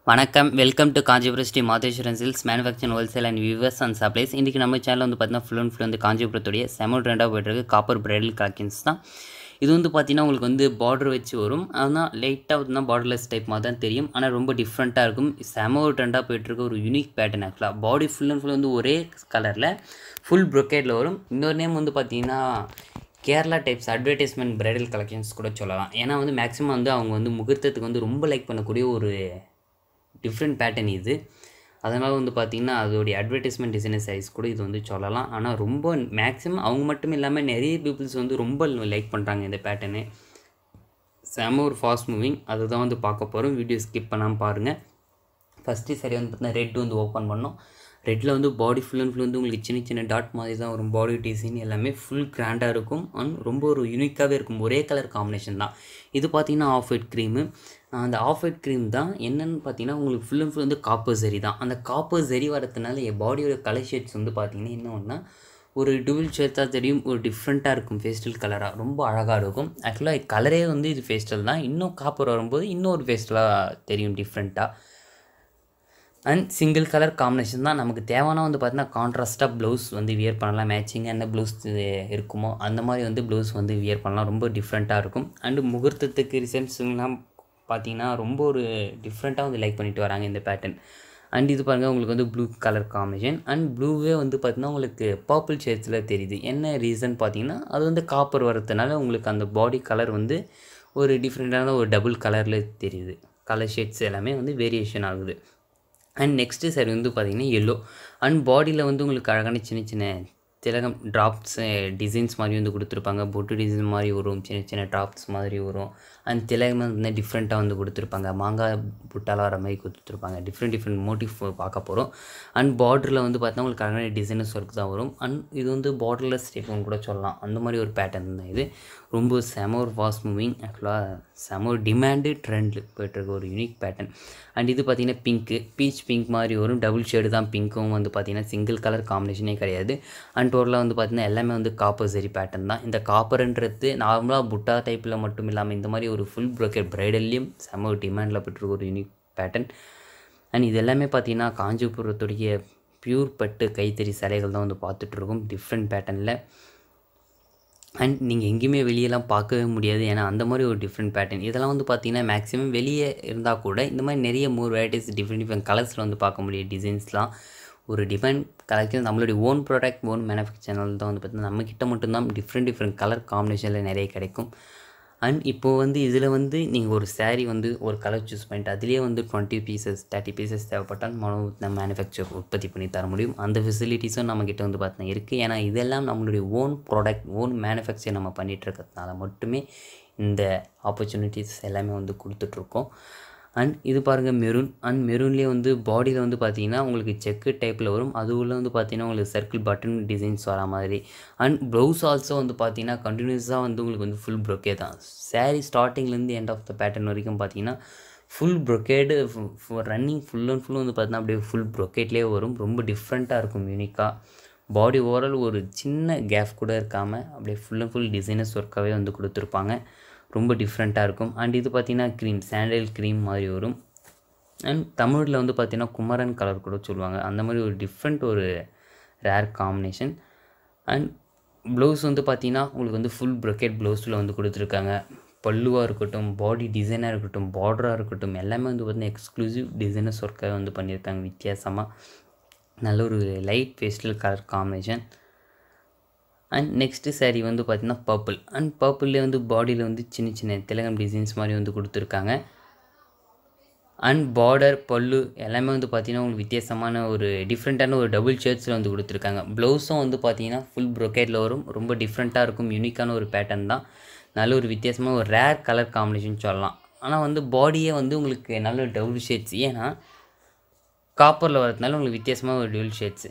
வணக்கம் welcome to Kanchipuram Madheswaran Silks Manufacturing Wholesale and Weavers and Supplies. இன்றைக்கி நம்ம channel வந்து பார்த்தீங்கன்னா ஃபுல் வந்து காஞ்சிபுரத்துடைய செம ட்ரெண்டாக போய்ட்டுருக்கு காப்பர் பிரைடல் கலெக்ஷன்ஸ் தான். இது வந்து பார்த்தீங்கன்னா உங்களுக்கு வந்து பார்டர் வச்சு வரும். ஆனால் லைட்டாக வந்து பார்டர்லெஸ் டைப் மாதிரி தான் தெரியும். ஆனால் ரொம்ப டிஃப்ரெண்ட்டாக இருக்கும். செம ஒரு ட்ரெண்டாக போய்ட்டுருக்கு ஒரு யூனிக் பேட்டர்ன். ஆக்சுவலாக பாடி ஃபுல் வந்து ஒரே கலரில் ஃபுல் ப்ரொக்கேட்டில் வரும். இன்னொரு நேம் வந்து பார்த்தீங்கன்னா Kerala types advertisement bridal collections கூட சொல்லலாம். ஏன்னா வந்து மேக்ஸிமம் வந்து அவங்க வந்து முகூர்த்தத்துக்கு வந்து ரொம்ப லைக் பண்ணக்கூடிய ஒரு டிஃப்ரெண்ட் பேட்டர்ன் இது. அதனால் வந்து பார்த்திங்கன்னா அதோடைய அட்வர்டைஸ்மெண்ட் டிசைனர் சைஸ் கூட இது வந்து சொல்லலாம். ஆனால் ரொம்ப மேக்ஸிமம் அவங்க மட்டும் இல்லாமல் நிறைய பீப்புள்ஸ் வந்து ரொம்ப லைக் பண்ணுறாங்க இந்த பேட்டர்னு. செம ஒரு ஃபாஸ்ட் மூவிங். அதுதான் வந்து பார்க்க போகிறோம். வீடியோ ஸ்கிப் பண்ணாமல் பாருங்கள். ஃபஸ்ட்டு சரி வந்து பார்த்தீங்கன்னா ரெட் வந்து ஓப்பன் பண்ணோம். ரெட்டில் வந்து பாடி ஃபுல் வந்து உங்களுக்கு சின்ன சின்ன டாட் மாதிரி தான் வரும். பாடி டிசைன் எல்லாமே ஃபுல் கிராண்டாக இருக்கும். அண்ட் ரொம்ப ஒரு யூனிக்காகவே இருக்கும். ஒரே கலர் காம்பினேஷன் தான். இது பார்த்திங்கன்னா ஆஃப் ஒயிட் க்ரீமு. அந்த ஆஃப் ஒயிட் க்ரீம் தான் என்னென்னு பார்த்தீங்கன்னா உங்களுக்கு ஃபுல் வந்து காப்பர் சரி தான். அந்த காப்பர் சரி வரதுனால என் பாடியோட கலர் ஷேட்ஸ் வந்து பார்த்திங்கன்னா இன்னொன்னா ஒரு டூபிள் ஷேட்ஸாக தெரியும். ஒரு டிஃப்ரெண்ட்டாக இருக்கும். ஃபேஸ்டல் கலராக ரொம்ப அழகாக இருக்கும். ஆக்சுவலாக கலரே வந்து இது ஃபேஸ்டல் தான். இன்னும் காப்பர் வரும்போது இன்னொரு ஃபேஸ்டலாக தெரியும் டிஃப்ரெண்ட்டாக. அண்ட் சிங்கிள் கலர் காம்பினேஷன் தான். நமக்கு தேவையான வந்து பார்த்தீங்கன்னா கான்ட்ராஸ்ட்டாக ப்ளவுஸ் வந்து வியர் பண்ணலாம். மேட்சிங்காக என்ன ப்ளவுஸ் இருக்குமோ அந்த மாதிரி வந்து ப்ளவுஸ் வந்து வியர் பண்ணலாம். ரொம்ப டிஃப்ரெண்ட்டாக இருக்கும். அண்டு முகூர்த்தத்துக்கு ரிசப்ஷன்லாம் பார்த்தீங்கன்னா ரொம்ப ஒரு டிஃப்ரெண்ட்டாக வந்து லைக் பண்ணிட்டு வராங்க இந்த பேட்டர்ன். அண்ட் இது பாருங்கள் உங்களுக்கு வந்து ப்ளூ கலர் காம்பினேஷன். அண்ட் ப்ளூவே வந்து பார்த்திங்கன்னா உங்களுக்கு பர்பிள் ஷேட்ஸில் தெரியுது. என்ன ரீசன் பார்த்தீங்கன்னா அது வந்து காப்பர் வரதுனால உங்களுக்கு அந்த பாடி கலர் வந்து ஒரு டிஃப்ரெண்ட்டான ஒரு டபுள் கலரில் தெரியுது. கலர் ஷேட்ஸ் எல்லாமே வந்து வேரியேஷன் ஆகுது. அண்ட் நெக்ஸ்ட்டு சரி வந்து பார்த்திங்கன்னா எல்லோ. அண்ட் பாடியில் வந்து உங்களுக்கு அழகான சின்ன சின்ன திலகம் ட்ராப்ஸ் டிசைன்ஸ் மாதிரி வந்து கொடுத்துருப்பாங்க. பொட்டு டிசைன் மாதிரி வரும். சின்ன சின்ன ட்ராப்ஸ் மாதிரி வரும். அண்ட் திலகம் வந்து டிஃப்ரெண்ட்டாக வந்து கொடுத்துருப்பாங்க. மாங்காய் புட்டால் வர மாதிரி கொடுத்துருப்பாங்க. டிஃப்ரெண்ட் மோட்டிவ் பார்க்க போகிறோம். அண்ட் பார்டரில் வந்து பார்த்தீங்கன்னா உங்களுக்கு அழகான டிசைனர்ஸ் ஒர்க் தான் வரும். அண்ட் இது வந்து பார்டர்லெஸ் டைப்னு கூட சொல்லலாம். அந்த மாதிரி ஒரு பேட்டர்ன் தான் இது. ரொம்ப செம ஒரு ஃபாஸ்ட் மூவிங். ஆக்சுவலாக செம ஒரு டிமாண்டு ட்ரெண்டில் போய்ட்டுருக்க ஒரு யூனிக் பேட்டர்ன். அண்ட் இது பார்த்திங்கன்னா பிங்க்கு பீச் பிங்க் மாதிரி வரும். டபுள் ஷேடு தான். பிங்க்கும் வந்து பார்த்திங்கன்னா சிங்கிள் கலர் காம்பினேஷனே கிடையாது. அண்ட் டோட்டலாக வந்து பார்த்திங்கன்னா எல்லாமே வந்து காப்பர் சரி பேட்டர்ன் தான். இந்த காப்பர்ன்றது நார்மலாக புட்டா டைப்பில் மட்டும் இல்லாமல் இந்த மாதிரி ஒரு ஃபுல் ப்ரோக்கெட் ப்ரைடல்லையும் செம ஒரு டிமாண்டில் பெற்றிருக்க ஒரு யூனிக் பேட்டர்ன். அண்ட் இது எல்லாமே பார்த்திங்கன்னா காஞ்சிபுரத்துடைய பியூர் பட்டு கைத்தறி சேலைகள் தான் வந்து பார்த்துட்ருக்கோம் டிஃப்ரெண்ட் பேட்டர்னில். அண்ட் நீங்கள் எங்கேயுமே வெளியெல்லாம் பார்க்கவே முடியாது. ஏன்னா அந்த மாதிரி ஒரு டிஃப்ரெண்ட் பேட்டர்ன். இதெல்லாம் வந்து பார்த்திங்கன்னா மேக்ஸிமம் வெளியே இருந்தால் கூட இந்த மாதிரி நிறைய வெரைட்டிஸ் டிஃப்ரெண்ட் கலர்ஸில் வந்து பார்க்க முடியும். டிசைன்ஸ்லாம் ஒரு டிஃப்ரெண்ட் கலெக்ஷன். நம்மளுடைய ஓன் ப்ராடக்ட் ஓன் மேனுஃபேக்சரிங் தான் வந்து பார்த்திங்கன்னா நம்மக்கிட்ட மட்டும்தான் டிஃப்ரெண்ட் கலர் காம்பினேஷனில் நிறைய கிடைக்கும். அண்ட் இப்போது வந்து இதில் வந்து நீங்கள் ஒரு சாரீ வந்து ஒரு கலர் சூஸ் பண்ணிட்டு அதிலே வந்து 20 பீசஸ் 30 பீசஸ் தேவைப்பட்டால் நம்ம மேனுஃபேக்சர் உற்பத்தி பண்ணி தர முடியும். அந்த ஃபெசிலிட்டிஸும் நம்மக்கிட்ட வந்து பார்த்தீங்கன்னா இருக்குது. ஏன்னா இதெல்லாம் நம்மளுடைய ஓன் ப்ராடக்ட் ஓன் மேனுஃபேக்சர் நம்ம பண்ணிகிட்டு இருக்கிறதுனால மட்டுமே இந்த ஆப்பர்ச்சுனிட்டிஸ் எல்லாமே வந்து கொடுத்துட்ருக்கோம். அண்ட் இது பாருங்கள் மெரூன். அண்ட் மெரூன்லேயே வந்து பாடியில் வந்து பார்த்திங்கன்னா உங்களுக்கு செக்கு டைப்பில் வரும். அது உள்ள வந்து பார்த்திங்கன்னா உங்களுக்கு சர்க்கிள் பட்டன் டிசைன்ஸ் வர மாதிரி. அண்ட் ப்ளவுஸ் ஆல்சோ வந்து பார்த்திங்கன்னா கண்டினியூஸாக வந்து உங்களுக்கு வந்து ஃபுல் ப்ரொக்கே தான். சாரீ ஸ்டார்டிங்லேருந்து எண்ட் ஆஃப் த பேட்டர்ன் வரைக்கும் பார்த்திங்கன்னா ஃபுல் ப்ரொக்கேடு ரன்னிங் ஃபுல் வந்து பார்த்திங்கன்னா அப்படியே ஃபுல் ப்ரொக்கேட்லேயே வரும். ரொம்ப டிஃப்ரெண்ட்டாக இருக்கும் யூனிக்காக. பாடி ஓவரால் ஒரு சின்ன கேப் கூட இருக்காமல் அப்படியே ஃபுல் டிசைனர்ஸ் ஒர்க்காகவே வந்து கொடுத்துருப்பாங்க. ரொம்ப டிஃப்ரெண்ட்டாக இருக்கும். அண்ட் இது பார்த்திங்கன்னா க்ரீம் சாண்டல் க்ரீம் மாதிரி வரும். அண்ட் தமிழில் வந்து பார்த்திங்கன்னா குமரன் கலர் கூட சொல்லுவாங்க. அந்த மாதிரி ஒரு டிஃப்ரெண்ட் ஒரு ரேர் காம்பினேஷன். அண்ட் ப்ளவுஸ் வந்து பார்த்திங்கன்னா உங்களுக்கு வந்து ஃபுல் ப்ரொக்கேட் ப்ளவுஸில் வந்து கொடுத்துருக்காங்க. பல்லுவாக இருக்கட்டும், பாடி டிசைனாக இருக்கட்டும், பார்டராக இருக்கட்டும், எல்லாமே வந்து பார்த்திங்கன்னா எக்ஸ்க்ளூசிவ் டிசைனர்ஸ் ஒர்க்காக வந்து பண்ணியிருக்காங்க. வித்தியாசமாக நல்ல ஒரு light pastel colour combination. And next sari வந்து பார்த்திங்கன்னா பர்பிள். அண்ட் பர்பிள்லேயே வந்து பாடியில் வந்து சின்ன சின்ன திலகம் டிசைன்ஸ் மாதிரி வந்து கொடுத்துருக்காங்க. அண்ட் பார்டர் பல்லு எல்லாமே வந்து பார்த்திங்கன்னா உங்களுக்கு வித்தியாசமான ஒரு டிஃப்ரெண்ட்டான ஒரு டபுள் ஷேட்ஸில் வந்து கொடுத்துருக்காங்க. ப்ளவுஸும் வந்து பார்த்திங்கன்னா ஃபுல் ப்ரொக்கேட்டில் வரும். ரொம்ப டிஃப்ரெண்ட்டாக இருக்கும். யூனிக்கான ஒரு பேட்டர்ன் தான். நல்ல ஒரு வித்தியாசமாக ஒரு ரேர் கலர் காம்பினேஷன் சொல்லலாம். ஆனால் வந்து பாடியே வந்து உங்களுக்கு நல்ல டபுள் ஷேட்ஸ். ஏன்னா காப்பரில் வரதுனால உங்களுக்கு வித்தியாசமாக ஒரு டபுள் ஷேட்ஸு.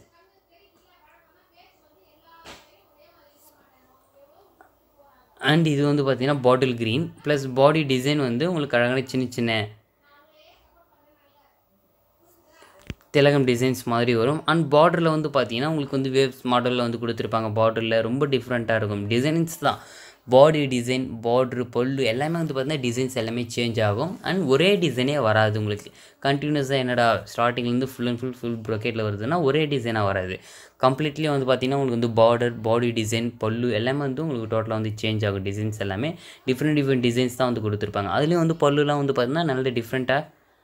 அண்ட் இது வந்து பார்த்திங்கன்னா bottle green plus body design வந்து உங்களுக்கு அழகான சின்ன சின்ன திலகம் டிசைன்ஸ் மாதிரி வரும். அண்ட் பார்டரில் வந்து பார்த்திங்கன்னா உங்களுக்கு வந்து வேவ்ஸ் மாடலில் வந்து கொடுத்துருப்பாங்க. பார்டரில் ரொம்ப டிஃப்ரெண்ட்டாக இருக்கும். டிசைன்ஸ் தான் பாடி டிசைன் பார்ட்ரு பல்லு எல்லாமே வந்து பார்த்தீங்கன்னா டிசைன்ஸ் எல்லாமே சேஞ்ச் ஆகும் அண்ட் ஒரே டிசைனே வராது உங்களுக்கு கண்டினியூஸாக என்னடா ஸ்டார்டிங்லேருந்து ஃபுல் அண்ட் ஃபுல் ப்ரொக்கெட்டில் வருதுன்னா ஒரே டிசைனாக வராது கம்ப்ளீட்லி வந்து பார்த்திங்கன்னா உங்களுக்கு வந்து பார்டர் பாடி டிசைன் பல்லு எல்லாமே வந்து உங்களுக்கு டோட்டலாக வந்து சேஞ்ச் ஆகும் டிசைன்ஸ் எல்லாமே டிஃப்ரெண்ட் டிசைன்ஸ் தான் வந்து கொடுத்துருப்பாங்க அதுலேயும் வந்து பல்லுலாம் வந்து பார்த்திங்கன்னா நல்ல டிஃப்ரெண்ட்டாக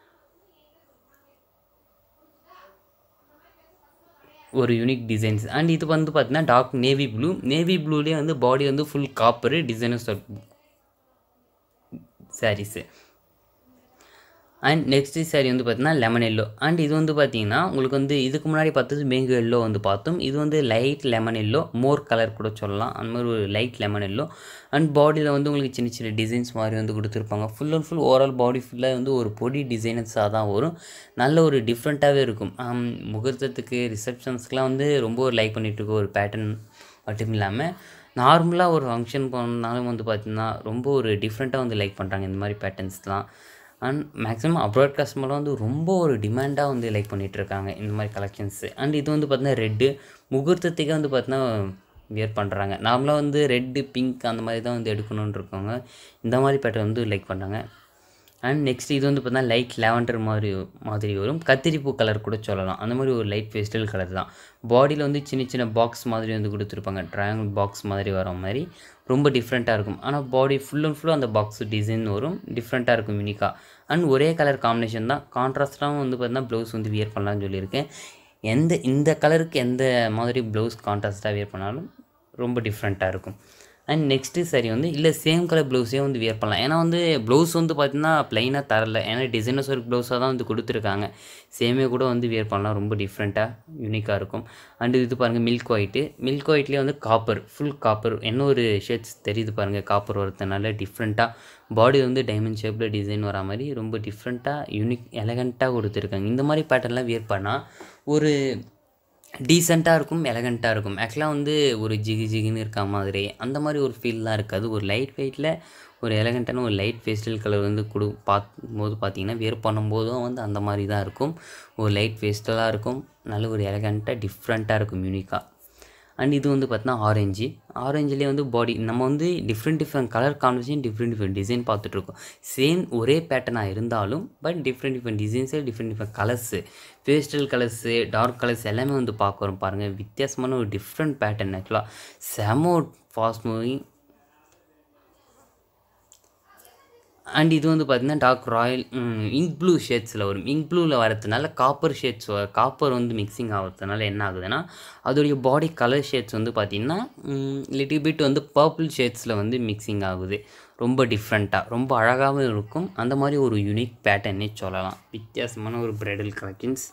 ஒரு யூனிக் டிசைன்ஸ் அண்ட் இது வந்து பார்த்தீங்கன்னா டார்க் நேவி ப்ளூலேயே வந்து பாடி வந்து full copper designers saris and next sari வந்து பார்த்தீங்கன்னா லெமன் எல்லோ அண்ட் இது வந்து பார்த்தீங்கன்னா உங்களுக்கு வந்து இதுக்கு முன்னாடி பார்த்தது மேங்கோ எல்லோ வந்து பார்த்தோம் இது வந்து light lemon yellow more colour கூட சொல்லலாம் அந்த மாதிரி ஒரு லைட் லெமன் எல்லோ அண்ட் பாடியில் வந்து உங்களுக்கு சின்ன சின்ன டிசைன்ஸ் மாதிரி வந்து கொடுத்துருப்பாங்க full and full overall body ஃபுல்லாக வந்து ஒரு பொடி டிசைனர்ஸாக தான் வரும் நல்ல ஒரு டிஃப்ரெண்ட்டாகவே இருக்கும் முகூர்த்தத்துக்கு ரிசப்ஷன்ஸ்க்கெலாம் வந்து ரொம்ப ஒரு லைக் பண்ணிகிட்ருக்க ஒரு பேட்டர்ன் மட்டும் இல்லாமல் நார்மலாக ஒரு ஃபங்க்ஷன் போனாலும் வந்து பார்த்திங்கன்னா ரொம்ப ஒரு டிஃப்ரெண்ட்டாக வந்து லைக் பண்ணுறாங்க இந்த மாதிரி பேட்டர்ன்ஸ்லாம் அண்ட் மேக்ஸிமம் அப்ராட் கஸ்டமர்லாம் வந்து ரொம்ப ஒரு டிமாண்டாக வந்து லைக் பண்ணிகிட்ருக்காங்க இந்த மாதிரி கலெக்ஷன்ஸு அண்ட் இது வந்து பார்த்தீங்கன்னா ரெட்டு முகூர்த்தத்துக்கே வந்து பார்த்தீங்கன்னா வியர் பண்ணுறாங்க நார்மலாக வந்து ரெட்டு பிங்க் அந்த மாதிரி தான் வந்து எடுக்கணுன்னு இருக்கவங்க இந்த மாதிரி பேட்டர்ன் வந்து லைக் பண்ணுறாங்க அண்ட் நெக்ஸ்ட் இது வந்து பார்த்தீங்கன்னா லைட் லாவெண்டர் மாதிரி வரும் கத்திரிப்பூ கலர் கூட சொல்லலாம் அந்த மாதிரி ஒரு லைட் பேஸ்டல் கலர் தான் பாடியில் வந்து சின்ன பாக்ஸ் மாதிரி வந்து கொடுத்துருப்பாங்க ட்ரையாங்கிள் பாக்ஸ் மாதிரி வர மாதிரி ரொம்ப டிஃப்ரெண்ட்டாக இருக்கும் ஆனால் பாடி ஃபுல் அண்ட் ஃபுல்லாக அந்த பாக்ஸ் டிசைன் வரும் டிஃப்ரெண்ட்டாக இருக்கும் யூனிக்காக அண்ட் ஒரே கலர் காம்பினேஷன் தான் கான்ட்ராஸ்ட்டாகவும் வந்து பார்த்தீங்கன்னா ப்ளவுஸ் வந்து வியர் பண்ணலாம்னு சொல்லியிருக்கேன் இந்த கலருக்கு எந்த மாதிரி ப்ளவுஸ் கான்ட்ராஸ்ட்டாக வியர் பண்ணாலும் ரொம்ப டிஃப்ரெண்ட்டாக இருக்கும் அண்ட் நெக்ஸ்ட்டு சாரி வந்து இல்லை சேம் கலர் ப்ளவுஸே வந்து வியர் பண்ணலாம் ஏன்னா வந்து ப்ளவுஸ் வந்து பார்த்திங்கன்னா ப்ளைனாக தரல ஏன்னா டிசைனர்ஸ் ஒர்க் ப்ளவுஸாக தான் வந்து கொடுத்துருக்காங்க சேமே கூட வந்து வியர் பண்ணலாம் ரொம்ப டிஃப்ரெண்ட்டாக யூனிக்காக இருக்கும் அண்ட் இது பாருங்கள் மில்க் ஒயிட்லேயே வந்து காப்பர் ஃபுல் காப்பர் என்ன ஒரு ஷேட்ஸ் தெரியுது பாருங்கள் காப்பர் வரதுனால டிஃப்ரெண்ட்டாக பாடி வந்து டைமண்ட் ஷேப்பில் டிசைன் வர மாதிரி ரொம்ப டிஃப்ரெண்ட்டாக யூனிக் எலகண்ட்டாக கொடுத்துருக்காங்க இந்த மாதிரி பேட்டர்ன்லாம் வியர் பண்ணால் ஒரு டீசெண்டாக இருக்கும் எலகண்ட்டாக இருக்கும் ஆக்சுவலாக வந்து ஒரு ஜிகின்னு இருக்க மாதிரி அந்த மாதிரி ஒரு ஃபீல்லாம் இருக்காது ஒரு லைட் வெயிட்டில் ஒரு எலகண்ட்டான ஒரு லைட் பேஸ்டல் கலர் வந்து பார்க்கும்போது பார்த்தீங்கன்னா வியர் பண்ணும்போதும் வந்து அந்த மாதிரி தான் இருக்கும் ஒரு லைட் பேஸ்டலாக இருக்கும் நல்ல ஒரு எலகண்ட்டாக டிஃப்ரெண்ட்டாக இருக்கும் யூனிக்காக அண்ட் இது வந்து பார்த்தீங்கன்னா ஆரஞ்சுலேயே வந்து பாடி நம்ம வந்து different colour combination different design பார்த்துட்ருக்கோம் சேம் ஒரே பேட்டர்னாக இருந்தாலும் பட் டிஃப்ரெண்ட் டிசைன்ஸே different colours pastel colours dark colours எல்லாமே வந்து பார்க்குறோம் பாருங்கள் வித்தியாசமான ஒரு டிஃப்ரெண்ட் பேட்டர்ன் ஆக்சுவலாக செம ஃபாஸ்ட் மூவிங் அண்ட் இது வந்து பார்த்திங்கன்னா டார்க் ராயல் இங்க் ப்ளூ ஷேட்ஸில் வரும் இங்க் ப்ளூவில் வரதுனால காப்பர் வந்து மிக்சிங் ஆகிறதுனால என்ன ஆகுதுன்னா அதோடைய பாடி கலர் ஷேட்ஸ் வந்து பார்த்திங்கன்னா லிட்டில் பிட் வந்து பர்பிள் ஷேட்ஸில் வந்து மிக்சிங் ஆகுது ரொம்ப டிஃப்ரெண்ட்டாக ரொம்ப அழகாகவும் இருக்கும் அந்த மாதிரி ஒரு யூனிக் பேட்டர்னே சொல்லலாம் வித்தியாசமான ஒரு ப்ரைடல் கலெக்ஷன்ஸ்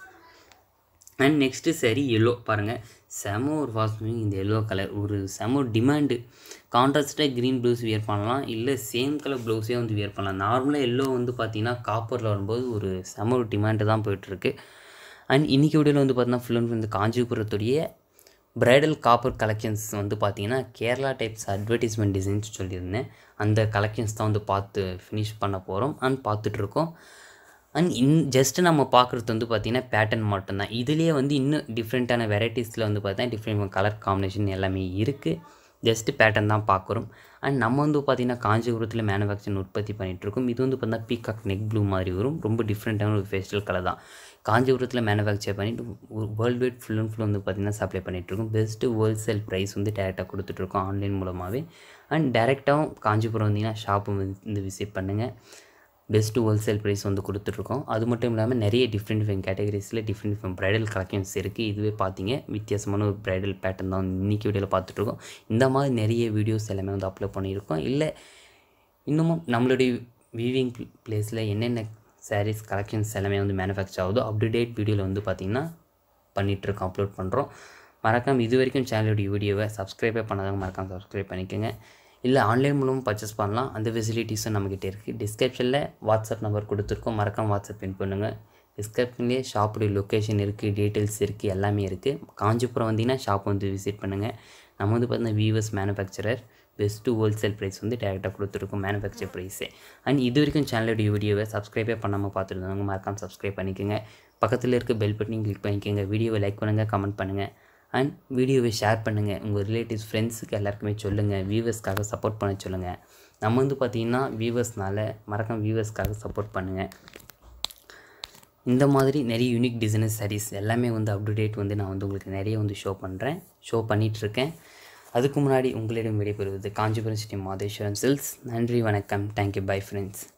அண்ட் நெக்ஸ்ட்டு சரி எல்லோ பாருங்கள் செம ஒரு ஃபாஸ்ட் மூவிங் இந்த எல்லோ கலர் ஒரு செம டிமாண்டு கான்ட்ராஸ்ட்டாக க்ரீன் ப்ளவுஸ் வியர் பண்ணலாம் இல்லை சேம் கலர் ப்ளவுஸே வந்து வியர் பண்ணலாம் நார்மலாக எல்லோ வந்து பார்த்திங்கன்னா காப்பரில் வரும்போது ஒரு செம ஒரு டிமாண்டு தான் போயிட்டுருக்கு அண்ட் இன்றைக்கி வீடியோவில் வந்து பார்த்திங்கன்னா ஃபுல் அண்ட் ஃபுல் இந்த காஞ்சிபுரத்துடைய ப்ரைடல் காப்பர் கலெக்ஷன்ஸ் வந்து பார்த்திங்கன்னா கேரளா டைப்ஸ் அட்வர்டைஸ்மெண்ட் டிசைன்ஸ் சொல்லியிருந்தேன் அந்த கலெக்ஷன்ஸ் தான் வந்து பார்த்து ஃபினிஷ் பண்ண போகிறோம் அண்ட் பார்த்துட்ருக்கோம் அண்ட் ஜஸ்ட்டு நம்ம பார்க்குறது வந்து பார்த்திங்கன்னா பேட்டர்ன் மட்டும்தான் இதுலேயே வந்து இன்னும் டிஃப்ரெண்ட்டான வெரைட்டிஸில் வந்து பார்த்தீங்கன்னா டிஃப்ரெண்ட் கலர் காம்பினேஷன் எல்லாமே இருக்குது ஜஸ்ட்டு பேட்டர்ன் தான் பார்க்குறோம் அண்ட் நம்ம வந்து பார்த்திங்கன்னா காஞ்சிபுரத்தில் மேனுஃபேக்சரிங் உற்பத்தி பண்ணிகிட்ருக்கோம் இது வந்து பார்த்தீங்கன்னா பீகாக் நெக் ப்ளூ மாதிரி வரும் ரொம்ப டிஃப்ரெண்ட்டான ஒரு ஃபேஸ்டல் கலர் தான் காஞ்சிபுரத்தில் மேனுஃபேக்சர் பண்ணிவிட்டு world wide full and full வந்து பார்த்திங்கன்னா சப்ளை பண்ணிகிட்ருக்கோம் பெஸ்ட்டு ஹோல்சேல் ப்ரைஸ் வந்து டேரெக்டாக கொடுத்துட்ருக்கோம் ஆன்லைன் மூலமாகவே அண்ட் டேரெக்டாகவும் காஞ்சிபுரம் வந்தீங்கன்னா ஷாப்பை வந்து விசிட் பண்ணுங்கள் பெஸ்ட்டு ஹோல்சேல் ப்ரைஸ் வந்து கொடுத்துட்ருக்கோம் அது மட்டும் இல்லாமல் நிறைய டிஃப்ரெண்ட் கேட்டகரிஸில் டிஃப்ரெண்ட் ப்ரைடல் கலெக்ஷன்ஸ் இருக்குது இதுவே பார்த்தீங்க வித்தியாசமான ஒரு ப்ரைடல் பேட்டர்ன் தான் இன்றைக்கி வீடியோவில் பார்த்துட்ருக்கோம் இந்த மாதிரி நிறைய வீடியோஸ் எல்லாமே வந்து அப்லோட் பண்ணியிருக்கோம் இல்லை இன்னமும் நம்மளுடைய வீவிங் பிளேஸில் என்னென்ன சாரீஸ் கலெக்ஷன்ஸ் எல்லாமே வந்து மேனுஃபேக்சர் ஆகுதோ அப்டேட் வீடியோவில் வந்து பார்த்திங்கன்னா பண்ணிகிட்ருக்கோம் அப்லோட் பண்ணுறோம் மறக்காமல் இது வரைக்கும் சேனலுடைய வீடியோவை சப்ஸ்கிரைபே பண்ணாதவங்க மறக்காமல் சப்ஸ்கிரைப் பண்ணிக்கோங்க இல்லை ஆன்லைன் மூலமும் பர்ச்சேஸ் பண்ணலாம் அந்த ஃபெசிலிட்டிஸும் நம்மக்கிட்ட இருக்குது டிஸ்கிரிப்ஷனில் வாட்ஸ்அப் நம்பர் கொடுத்துருக்கோம் மறக்காமல் வாட்ஸ்அப் பின் பண்ணுங்கள் டிஸ்கிரிப்ஷன்லேயே ஷாப்புடைய லொக்கேஷன் இருக்குது டீட்டெயில்ஸ் இருக்குது எல்லாமே இருக்குது காஞ்சிபுரம் வந்தீங்கன்னா ஷாப் வந்து விசிட் பண்ணுங்கள் நம்ம வந்து பார்த்தீங்கன்னா weavers manufacturer best wholesale price வந்து டேரெக்டாக கொடுத்துருக்கோம் மேனுஃபேக்சர் ப்ரைஸே அண்ட் இது வரைக்கும் சேனலுடைய வீடியோவை சப்ஸ்கிரைபே பண்ணாமல் பார்த்துருந்தவங்க மறக்காமல் சப்ஸ்கிரைப் பண்ணிக்கோங்க பக்கத்தில் இருக்க பெல் பட்டனையும் கிளிக் பண்ணிக்கோங்க வீடியோவை லைக் பண்ணுங்கள் கமெண்ட் பண்ணுங்கள் அண்ட் வீடியோவை ஷேர் பண்ணுங்கள், உங்கள் ரிலேட்டிவ்ஸ் ஃப்ரெண்ட்ஸுக்கு எல்லாருக்குமே சொல்லுங்கள், வியூவர்ஸ்க்காக சப்போர்ட் பண்ண சொல்லுங்கள். நம்ம வந்து பார்த்திங்கன்னா வியூவர்ஸ்னால மறக்காம வியூவர்ஸ்க்காக சப்போர்ட் பண்ணுங்கள். இந்த மாதிரி நிறைய யூனிக் டிசைனர் சாரீஸ் எல்லாமே வந்து அப் டு டேட் வந்து நான் வந்து உங்களுக்கு நிறைய வந்து ஷோ பண்ணிகிட்ருக்கேன். அதுக்கு முன்னாடி உங்களிடம் விடைபெறுவது காஞ்சிபுரம் சிட்டி மாதேஸ்வரன் சில்க்ஸ். நன்றி, வணக்கம், தேங்க்யூ, பை ஃப்ரெண்ட்ஸ்.